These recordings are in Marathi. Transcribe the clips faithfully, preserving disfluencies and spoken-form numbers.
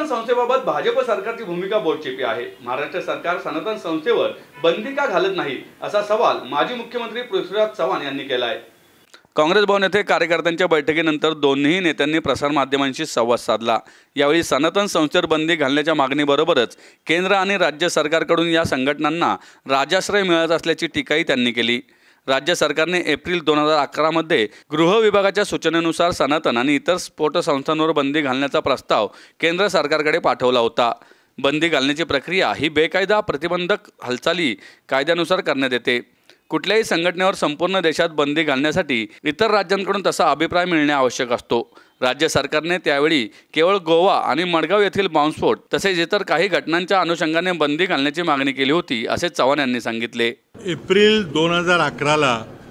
सनातन संस्थेबाबत भाजप सरकारची भूमिका बोटचेपी आहे। महाराष्ट्र सरकार सनातन संस्थेवर बंदी का घालत नाही असा सवाल माजी मुख्यमंत्री पृथ्वीराज चव्हाण यांनी केला आहे। काँग्रेस भवन येथे कार्यकर्त्यांच्या बैठकीनंतर दोन्ही नेत्यांनी प्रसारमाध्यमांशी संवाद साधला। यावेळी सनातन संस्थेवर बंदी घालण्याच्या मागणीबरोबरच केंद्र आणि राज्य सरकारकडून या संघटनांना राजाश्रय मिळत असल्याची टीकाही त्यांनी केली। राज्य सरकारने एप्रिल दोन हजार अकरा मध्ये गृह विभागाच्या सूचनेनुसार सनातन आणि इतर स्फोट संस्थांवर बंदी घालण्याचा प्रस्ताव केंद्र सरकारकडे पाठवला होता। बंदी घालण्याची प्रक्रिया ही बेकायदा प्रतिबंधक हालचाली कायद्यानुसार करण्यात येते। कुठल्याही संघटनेवर संपूर्ण देशात बंदी घालण्यासाठी इतर राज्यांकडून तसा अभिप्राय मिळणे आवश्यक असतो। राज्य सरकारने त्यावेळी केवळ गोवा आणि मडगाव येथील बॉम्बस्फोट तसेच इतर काही घटनांच्या अनुषंगाने बंदी घालण्याची मागणी केली होती, असे चव्हाण यांनी सांगितले। एप्रिल दोन हजार अकराला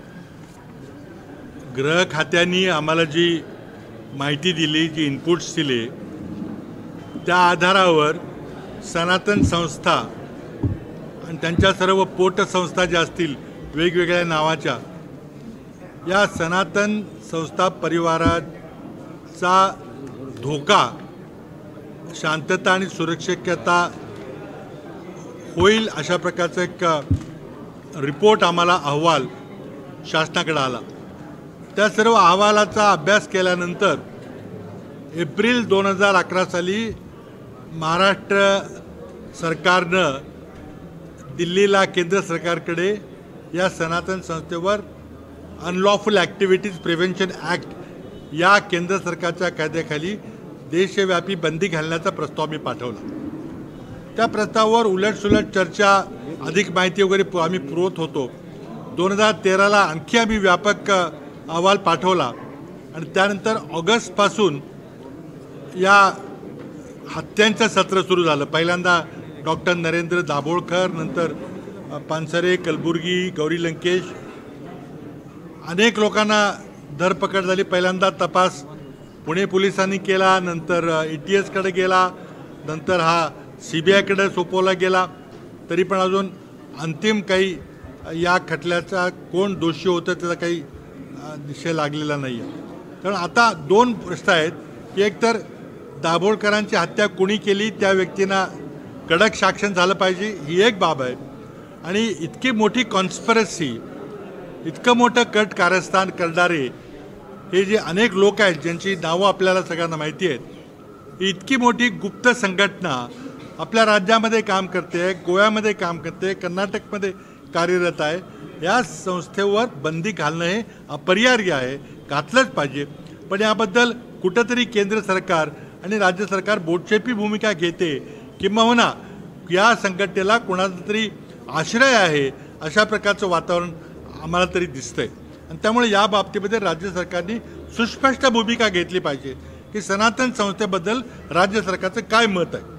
गृह खात्याने आम्हाला जी माहिती दिली, जी इनपुट्स दिले, त्या आधारावर सनातन संस्था आणि त्यांच्या सर्व पोट संस्था ज्या असतील वेगवेगळ्या नावाच्या, या सनातन संस्था परिवाराचा धोका शांतता आणि सुरक्षितता होईल अशा प्रकारचा एक रिपोर्ट आम्हाला अहवाल शासनाकडे आला। त्या सर्व अहवालाचा अभ्यास केल्यानंतर एप्रिल दोन हजार अकरा साली महाराष्ट्र सरकारनं दिल्लीला केंद्र सरकारकडे या सनातन संस्थेवर अनलॉफुल ॲक्टिव्हिटीज प्रिव्हेन्शन ॲक्ट या केंद्र सरकारच्या कायद्याखाली देशव्यापी बंदी घालण्याचा प्रस्ताव मी पाठवला। त्या प्रस्तावावर उलटसुलट चर्चा, अधिक माहिती वगैरे आम्ही पुरवत होतो। दोन हजार तेराला आणखी आम्ही व्यापक अहवाल पाठवला आणि त्यानंतर ऑगस्टपासून या हत्यांचं सत्र सुरू झालं। पहिल्यांदा डॉक्टर नरेंद्र दाभोळकर, नंतर पानसरे, कलबुर्गी, गौरी लंकेश, अनेक लोकांना धरपकड झाली। पहिल्यांदा तपास पुणे पोलिसांनी केला, नंतर ए टी एसकडे गेला, नंतर हा सी बी आयकडे सोपवला गेला। तरी पण अजून अंतिम काही या खटल्याचा कोण दोषी होतं त्याचा काही निश्चय लागलेला नाही आहे। कारण आता दोन प्रश्न आहेत की एकतर दाभोळकरांची हत्या कोणी केली त्या व्यक्तींना कडक शासन झालं पाहिजे, ही एक बाब आहे, आणि इतकी मोठी कॉन्स्पिरसी, इतकं मोठं कट कारस्थान करणारे हे जे अनेक लोक आहेत ज्यांची नावं आपल्याला सगळ्यांना माहिती आहेत, ही इतकी मोठी गुप्त संघटना आपल्या राज्यामध्ये काम करते, गोव्यामध्ये काम करते, कर्नाटकमध्ये कार्यरत आहे। या संस्थेवर बंदी घालणं हे अपरिहार्य आहे, घातलंच पाहिजे। पण याबद्दल कुठंतरी केंद्र सरकार आणि राज्य सरकार बोटचेपी भूमिका घेते, किंबहुना या संघटनेला कोणाचा तरी आश्रय आहे अशा प्रकारचं वातावरण आम्हाला तरी दिसतंय। आणि त्यामुळे या बाबतीमध्ये राज्य सरकारने सुस्पष्ट भूमिका घेतली पाहिजे की सनातन संस्थेबद्दल राज्य सरकारचं काय मत आहे।